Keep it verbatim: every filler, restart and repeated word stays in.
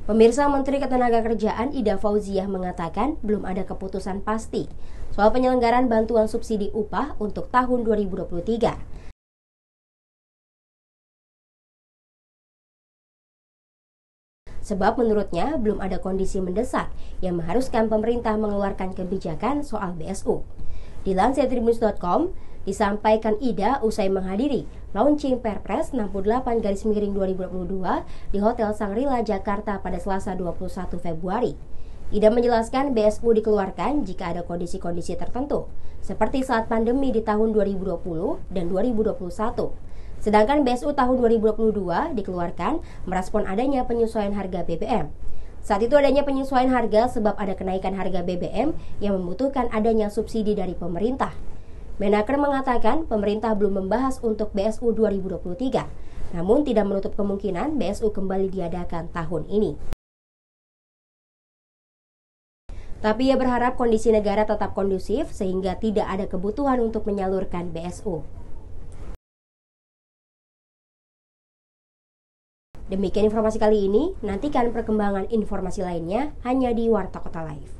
Pemirsa, Menteri Ketenagakerjaan Ida Fauziah mengatakan belum ada keputusan pasti soal penyelenggaraan bantuan subsidi upah untuk tahun dua ribu dua puluh tiga. Sebab menurutnya belum ada kondisi mendesak yang mengharuskan pemerintah mengeluarkan kebijakan soal B S U. Dilansir tribunnews dot com, disampaikan Ida usai menghadiri launching Perpres enam puluh delapan garis miring dua ribu dua puluh dua di Hotel Shangri-La Jakarta pada Selasa dua puluh satu Februari. Ida menjelaskan B S U dikeluarkan jika ada kondisi-kondisi tertentu, seperti saat pandemi di tahun dua ribu dua puluh dan dua ribu dua puluh satu. Sedangkan B S U tahun dua ribu dua puluh dua dikeluarkan merespon adanya penyesuaian harga B B M. Saat itu adanya penyesuaian harga sebab ada kenaikan harga B B M yang membutuhkan adanya subsidi dari pemerintah. Menaker mengatakan pemerintah belum membahas untuk B S U dua ribu dua puluh tiga, namun tidak menutup kemungkinan B S U kembali diadakan tahun ini. Tapi ia berharap kondisi negara tetap kondusif sehingga tidak ada kebutuhan untuk menyalurkan B S U. Demikian informasi kali ini, nantikan perkembangan informasi lainnya hanya di Warta Kota Live.